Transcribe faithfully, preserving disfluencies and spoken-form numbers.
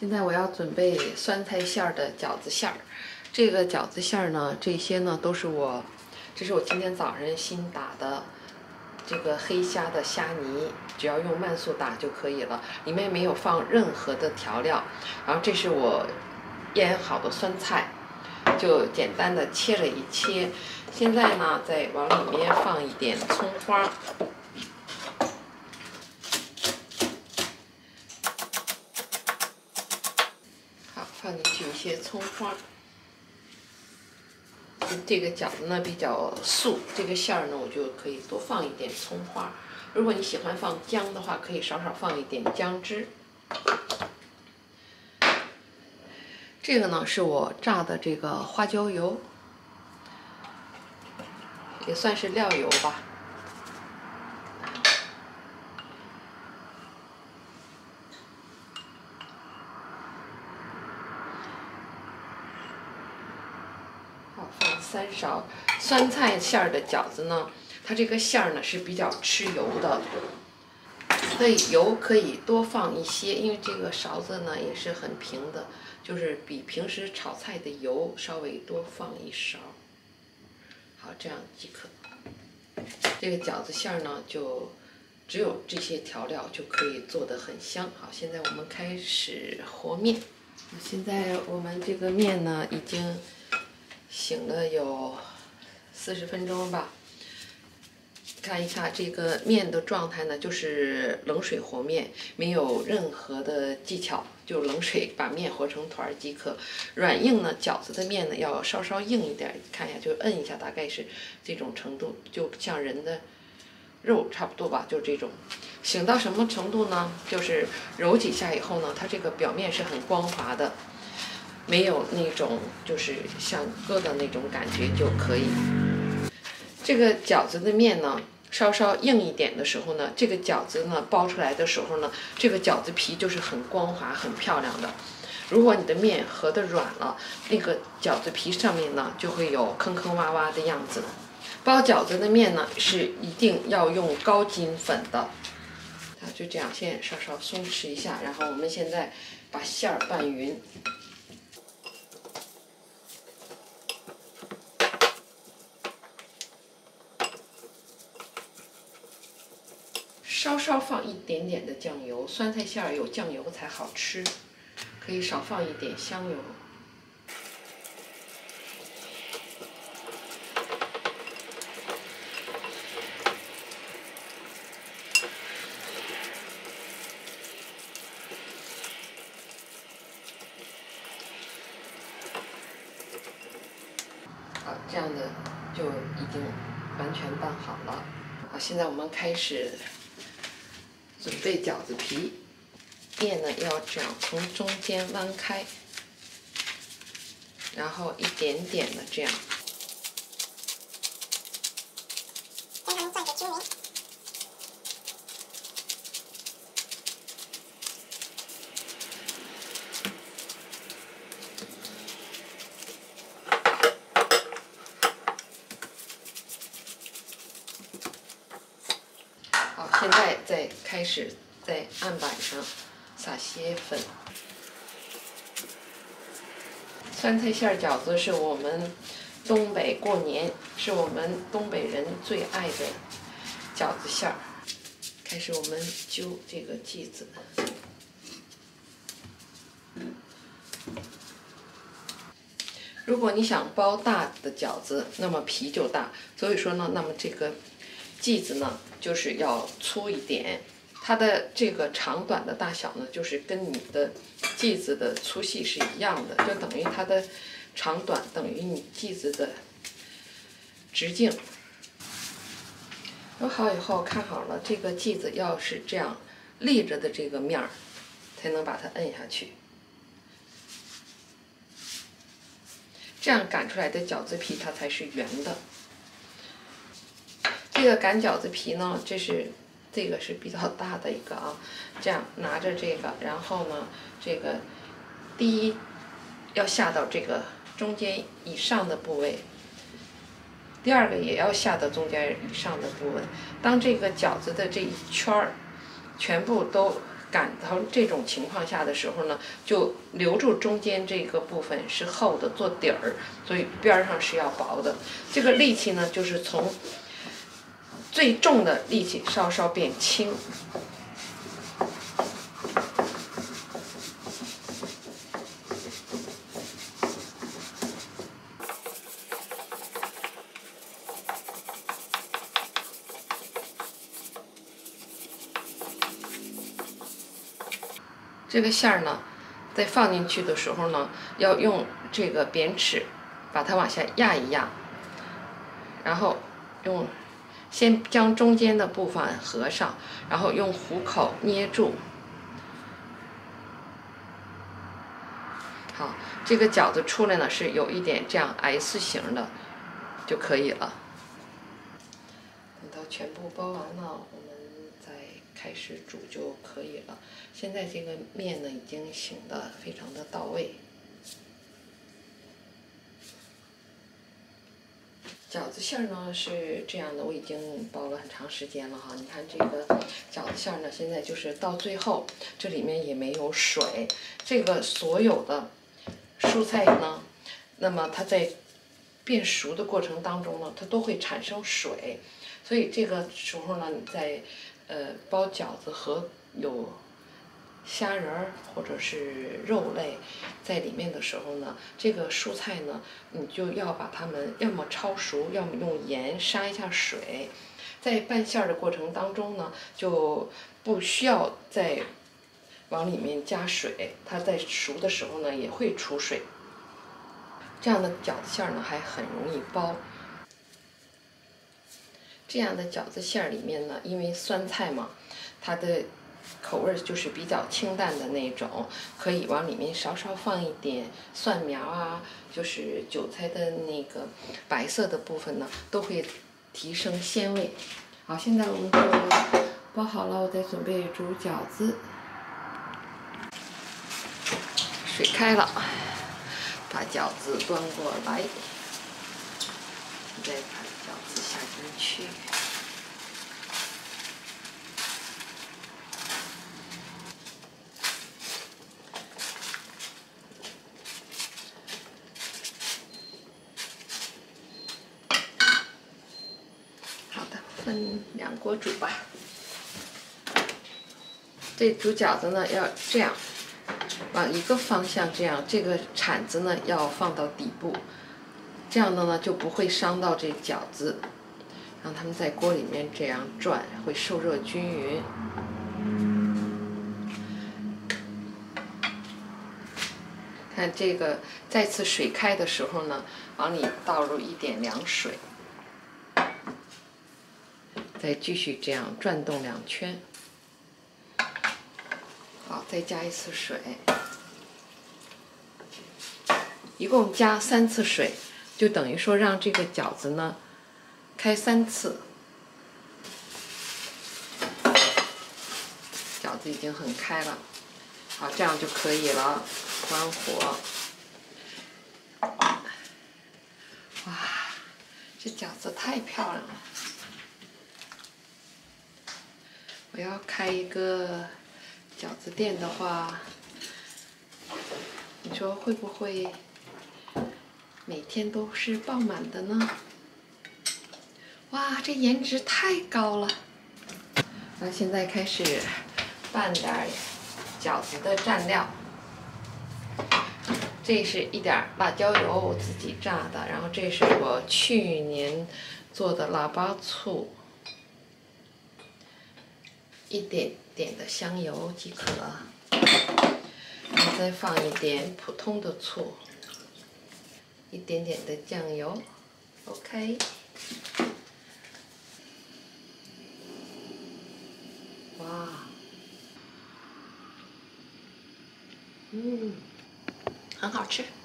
现在我要准备酸菜馅儿的饺子馅儿。这个饺子馅儿呢，这些呢都是我，这是我今天早上新打的这个黑虾的虾泥，只要用慢速打就可以了，里面没有放任何的调料。然后这是我腌好的酸菜，就简单的切了一切。现在呢，再往里面放一点葱花。 放进去一些葱花，这个饺子呢比较素，这个馅儿呢我就可以多放一点葱花。如果你喜欢放姜的话，可以少少放一点姜汁。这个呢是我炸的这个花椒油，也算是料油吧。 放三勺酸菜馅儿的饺子呢，它这个馅儿呢是比较吃油的，所以油可以多放一些，因为这个勺子呢也是很平的，就是比平时炒菜的油稍微多放一勺。好，这样即可。这个饺子馅儿呢，就只有这些调料就可以做得很香。好，现在我们开始和面。现在我们这个面呢已经 醒了有四十分钟吧，看一下这个面的状态呢，就是冷水和面，没有任何的技巧，就冷水把面和成团儿即可。软硬呢，饺子的面呢要稍稍硬一点，看一下就摁一下，大概是这种程度，就像人的肉差不多吧，就这种。醒到什么程度呢？就是揉几下以后呢，它这个表面是很光滑的。 没有那种就是像疙瘩那种感觉就可以。这个饺子的面呢，稍稍硬一点的时候呢，这个饺子呢包出来的时候呢，这个饺子皮就是很光滑、很漂亮的。如果你的面和的软了，那个饺子皮上面呢就会有坑坑洼洼的样子。包饺子的面呢是一定要用高筋粉的。啊，就这样，先稍稍松弛一下，然后我们现在把馅儿拌匀。 稍稍放一点点的酱油，酸菜馅儿有酱油才好吃，可以少放一点香油。好，这样的就已经完全拌好了。好，现在我们开始 准备饺子皮，面呢要这样从中间弯开，然后一点点的这样。 先让它转个均匀。 好，现在再开始在案板上撒些粉。酸菜馅儿饺子是我们东北过年，是我们东北人最爱的饺子馅儿。开始我们揪这个剂子。如果你想包大的饺子，那么皮就大，所以说呢，那么这个 剂子呢，就是要粗一点，它的这个长短的大小呢，就是跟你的剂子的粗细是一样的，就等于它的长短等于你剂子的直径。揉好以后，看好了，这个剂子要是这样立着的这个面儿，才能把它摁下去。这样擀出来的饺子皮，它才是圆的。 这个擀饺子皮呢，这是这个是比较大的一个啊，这样拿着这个，然后呢，这个第一要下到这个中间以上的部位，第二个也要下到中间以上的部位。当这个饺子的这一圈儿全部都擀到这种情况下的时候呢，就留住中间这个部分是厚的做底儿，所以边上是要薄的。这个力气呢，就是从最重的力气稍稍变轻。这个馅儿呢，在放进去的时候呢，要用这个扁尺把它往下压一压，然后用先将中间的部分合上，然后用虎口捏住。好，这个饺子出来呢是有一点这样 S 型的就可以了。等到全部包完了，我们再开始煮就可以了。现在这个面呢已经醒得非常的到位。饺子馅儿呢是这样的，我已经包了很长时间了哈。你看这个饺子馅儿呢，现在就是到最后，这里面也没有水。这个所有的蔬菜呢，那么它在变熟的过程当中呢，它都会产生水，所以这个时候呢，你在呃包饺子和有虾仁儿或者是肉类在里面的时候呢，这个蔬菜呢，你就要把它们要么焯熟，要么用盐杀一下水。在拌馅儿的过程当中呢，就不需要再往里面加水，它在熟的时候呢也会出水。这样的饺子馅儿呢还很容易包。这样的饺子馅儿里面呢，因为酸菜嘛，它的口味就是比较清淡的那种，可以往里面稍稍放一点蒜苗啊，就是韭菜的那个白色的部分呢，都会提升鲜味。好，现在我们就包好了，我再准备煮饺子。水开了，把饺子端过来，再把饺子下进去。分两锅煮吧。这煮饺子呢要这样，往一个方向这样，这个铲子呢要放到底部，这样的呢就不会伤到这饺子，让它们在锅里面这样转，会受热均匀。看这个再次水开的时候呢，往里倒入一点凉水。再继续这样转动两圈，好，再加一次水，一共加三次水，就等于说让这个饺子呢开三次。饺子已经很开了，好，这样就可以了，关火。哇，这饺子太漂亮了！我要开一个饺子店的话，你说会不会每天都是爆满的呢？哇，这颜值太高了！那现在开始拌点饺子的蘸料。这是一点辣椒油，我自己炸的，然后这是我去年做的腊八醋。一点点的香油即可，然后再放一点普通的醋，一点点的酱油 ，OK。哇，嗯，很好吃。